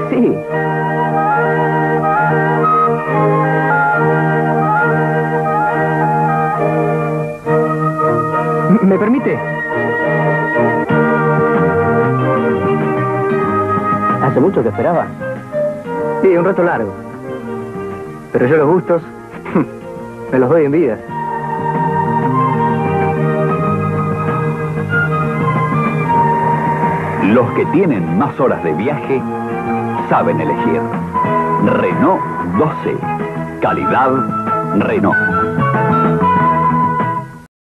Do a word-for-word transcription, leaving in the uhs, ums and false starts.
Sí. ¿Me permite? ¿Hace mucho que esperaba? Sí, un rato largo. Pero yo los gustos me los doy en vida. Los que tienen más horas de viaje saben elegir. Renault doce. Calidad Renault.